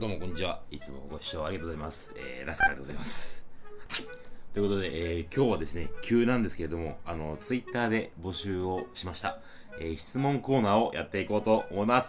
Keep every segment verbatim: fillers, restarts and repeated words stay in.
どうもこんにちは。いつもご視聴ありがとうございます。えー、ラスカルでございます。はい。ということで、えー、今日はですね、急なんですけれども、あの、ツイッターで募集をしました。えー、質問コーナーをやっていこうと思います。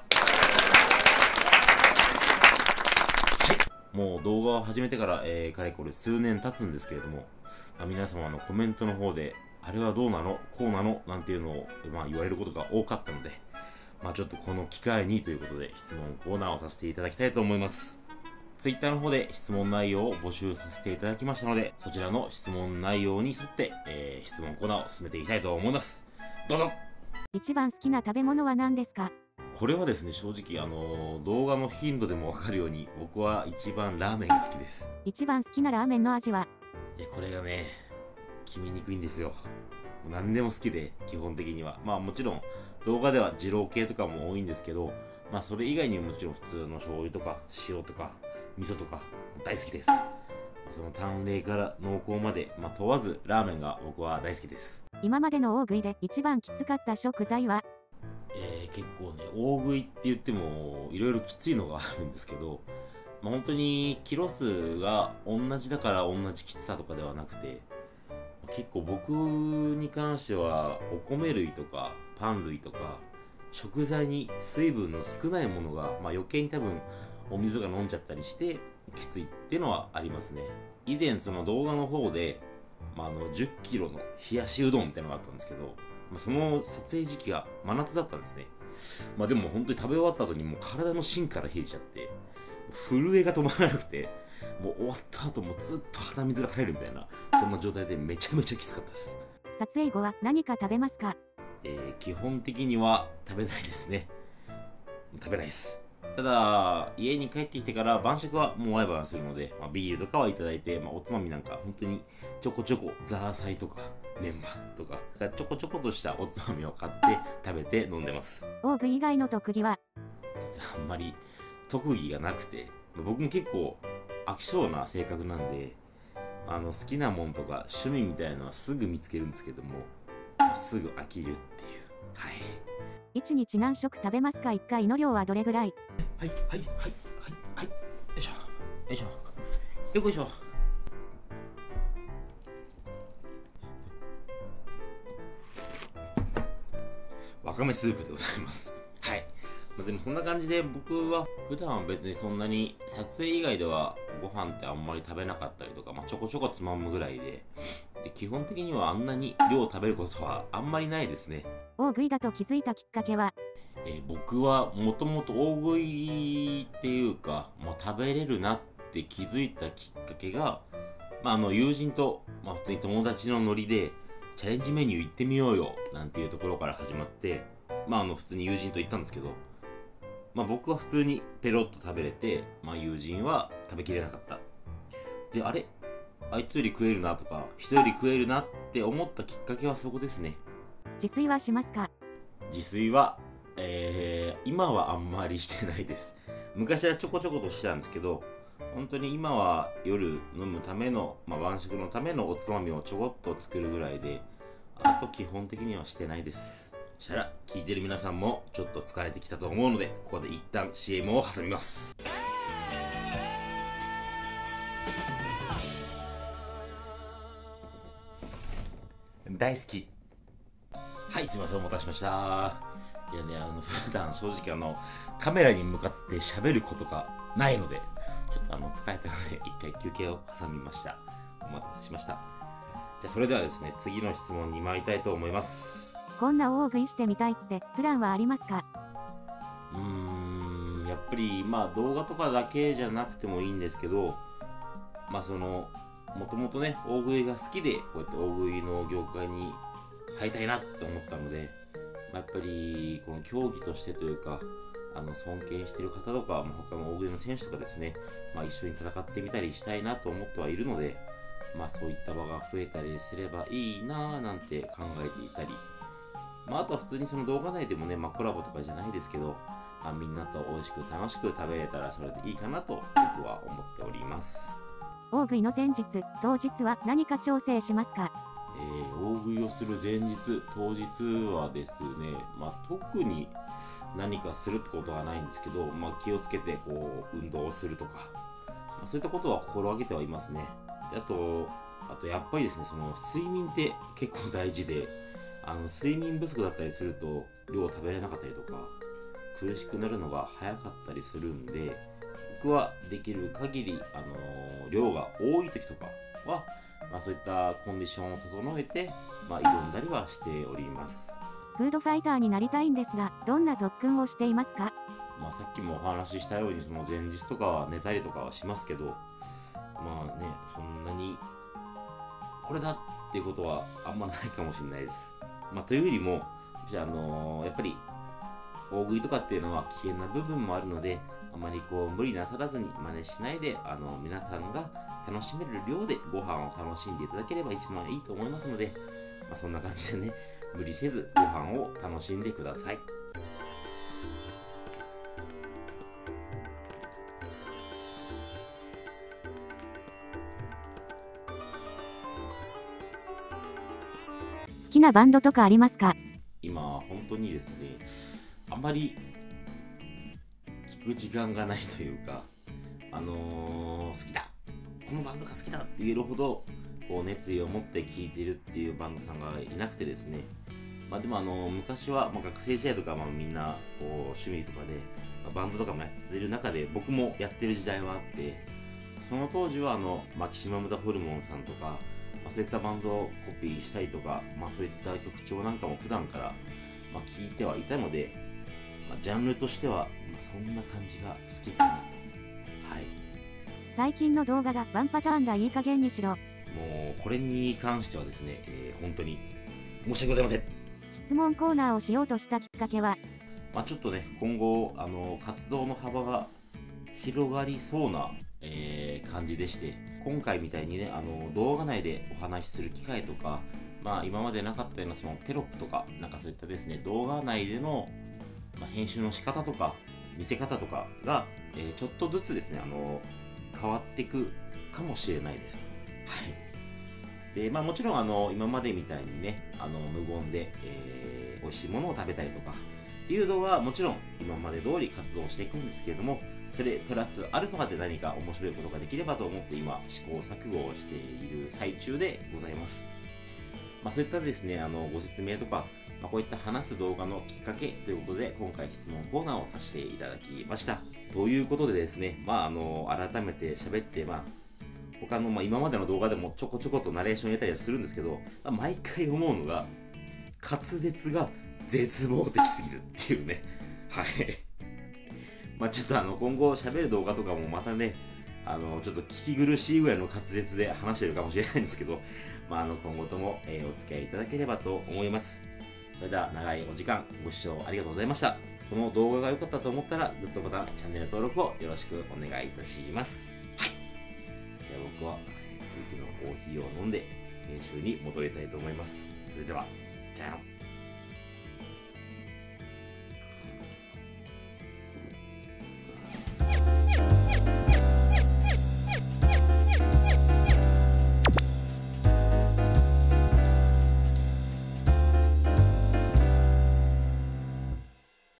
はい。もう動画を始めてから、えー、かれこれ数年経つんですけれども、まあ、皆様のコメントの方で、あれはどうなのこうなのなんていうのを、まあ、言われることが多かったので、まあちょっとこの機会にということで質問コーナーをさせていただきたいと思います。ツイッターの方で質問内容を募集させていただきましたので、そちらの質問内容に沿って、えー、質問コーナーを進めていきたいと思います。どうぞ。 一番好きな食べ物は何ですか？ これはですね、正直あのー、動画の頻度でもわかるように、僕は一番ラーメンが好きです。 一番好きなラーメンの味は？ え、これがね、決めにくいんですよ。何でも好きで、基本的には。まあもちろん、動画では二郎系とかも多いんですけど、まあそれ以外にももちろん普通の醤油とか塩とか味噌とか大好きです。まあ、その淡麗から濃厚まで、まあ、問わずラーメンが僕は大好きです。 今までの大食いで一番きつかった食材は？ えー、結構ね、大食いって言ってもいろいろきついのがあるんですけど、まあ、本当にキロ数が同じだから同じきつさとかではなくて、結構僕に関してはお米類とかパン類とか食材に水分の少ないものが、まあ、余計に多分お水が飲んじゃったりしてきついっていうのはありますね。以前その動画の方で、まあ、あのじゅっキロの冷やしうどんみたいなのがあったんですけど、まあ、その撮影時期が真夏だったんですね。まあでも本当に食べ終わった後にもう体の芯から冷えちゃって震えが止まらなくて、もう終わった後もずっと鼻水が垂れるみたいな、そんな状態でめちゃめちゃきつかったです。 撮影後は何か食べますか？ えー、基本的には食べないですね。食べないです。ただ家に帰ってきてから晩酌はもう毎晩するので、まあ、ビールとかはいただいて、まあ、おつまみなんか本当にちょこちょこザーサイとかメンマとかちょこちょことしたおつまみを買って食べて飲んでます。 大食い以外の特技は？ 実はあんまり特技がなくて、僕も結構飽き性な性格なんで、あの好きなもんとか趣味みたいなのはすぐ見つけるんですけども、すぐ飽きるっていう。はい。 一日何食食べますか？いっかいの量はどれぐらい？ はいはいはいはいはい。よいしょよいしょよこいしょ。わかめスープでございます。はい。まあ、でもそんな感じで僕は普段は別にそんなに撮影以外ではご飯ってあんまり食べなかったりとか、まあ、ちょこちょこつまむぐらいで、で基本的にはあんなに量を食べることはあんまりないですね。 大食いだと気づいたきっかけは？ えー、僕はもともと大食いっていうか、まあ、食べれるなって気づいたきっかけが、まあ、あの友人と、まあ、普通に友達のノリでチャレンジメニュー行ってみようよなんていうところから始まって、まあ、あの普通に友人と行ったんですけど、まあ、僕は普通にペロッと食べれて、まあ、友人は食べきれなかった。で、あれあいつより食えるなとか人より食えるなって思ったきっかけはそこですね。 自炊はしますか？ 自炊は、えー、今はあんまりしてないです。昔はちょこちょことしてたんですけど、本当に今は夜飲むための、まあ、晩酌のためのおつまみをちょこっと作るぐらいで、あと基本的にはしてないです。そしたら聞いてる皆さんもちょっと疲れてきたと思うので、ここで一旦 シーエム を挟みます。大好き。はい、すいません、お待たせしました。いやね、あの普段正直あのカメラに向かって喋ることがないので、ちょっとあの疲れたので一回休憩を挟みました。お待たせしました。じゃあそれではですね、次の質問に参りたいと思います。 こんな大食いしてみたいってプランはありますか？ うーん、やっぱりまあ動画とかだけじゃなくてもいいんですけど、まあそのもともとね大食いが好きでこうやって大食いの業界に入りたいなって思ったので、まあ、やっぱりこの競技としてというか、あの尊敬している方とか、まあ、他の大食いの選手とかですね、まあ、一緒に戦ってみたりしたいなと思ってはいるので、まあ、そういった場が増えたりすればいいなぁなんて考えていたり、まあ、あとは普通にその動画内でもね、まあ、コラボとかじゃないですけど、まあ、みんなと美味しく楽しく食べれたらそれでいいかなと僕は思っております。 大食いの前日当日は何か調整しますか？ えー、大食いをする前日当日はですね、まあ、特に何かするってことはないんですけど、まあ、気をつけてこう運動をするとか、まあ、そういったことは心がけてはいますね。であとあとやっぱりですね、その睡眠って結構大事で、あの睡眠不足だったりすると量を食べれなかったりとか苦しくなるのが早かったりするんで、僕はできる限り、あのー量が多い時とかは、まあ、そういったコンディションを整えて、まあ、挑んだりはしております。 フードファイターになりたいんですが、どんな特訓をしていますか？ まあ、さっきもお話ししたように、その前日とかは寝たりとかはしますけど、まあね、そんなにこれだっていうことはあんまないかもしれないです。まあ、というよりも、じゃあ、あのーやっぱり大食いとかっていうのは危険な部分もあるので、あまりこう無理なさらずに真似しないで、あの皆さんが楽しめる量でご飯を楽しんでいただければ一番いいと思いますので、まあ、そんな感じでね、無理せずご飯を楽しんでください。 好きなバンドとかありますか？ 今本当にですね、あんまり聞く時間がないというか、あのー、好きだ、このバンドが好きだって言えるほどこう熱意を持って聴いてるっていうバンドさんがいなくてですね、まあでもあのー昔は、まあ、学生時代とか、まあ、みんなこう趣味とかで、まあバンドとかもやってる中で僕もやってる時代はあって、その当時はあのマキシマム・ザ・ホルモンさんとか、まあ、そういったバンドをコピーしたりとか、まあ、そういった曲調なんかも普段から、まあ、聞いてはいたので、まあ、ジャンルとしては、まあ、そんな感じが好きかなと。はい。 最近の動画がワンパターンだ、いい加減にしろ。 もうこれに関してはですね、えー本当に申し訳ございません。 質問コーナーをしようとしたきっかけは？ まあ、ちょっとね、今後あの活動の幅が広がりそうな、えー感じでして、今回みたいにね、あの動画内でお話しする機会とか、まあ、今までなかったようなそのテロップとか、なんかそういったですね、動画内での、まあ、編集の仕方とか見せ方とかが、えーちょっとずつですね、あの変わっていくかもしれないです。はい。で、まあもちろんあの今までみたいにね、あの無言で、えー美味しいものを食べたりとかっていう動画はもちろん今まで通り活動していくんですけれども、それプラスアルファで何か面白いことができればと思って今試行錯誤をしている最中でございます。まあそういったですね、あのご説明とか、まあ、こういった話す動画のきっかけということで今回質問コーナーをさせていただきました。ということでですね、まああの改めて喋って、まあ他の、まあ、今までの動画でもちょこちょことナレーション入れたりはするんですけど、まあ、毎回思うのが滑舌が絶望的すぎるっていうね。はい。まあちょっとあの今後喋る動画とかもまたね、あのちょっと聞き苦しいぐらいの滑舌で話してるかもしれないんですけど、まああの今後とも、えーお付き合いいただければと思います。それでは長いお時間ご視聴ありがとうございました。この動画が良かったと思ったらグッドボタン、チャンネル登録をよろしくお願いいたします。はい。じゃあ僕は続きのコーヒーを飲んで編集に戻りたいと思います。それでは、じゃあな。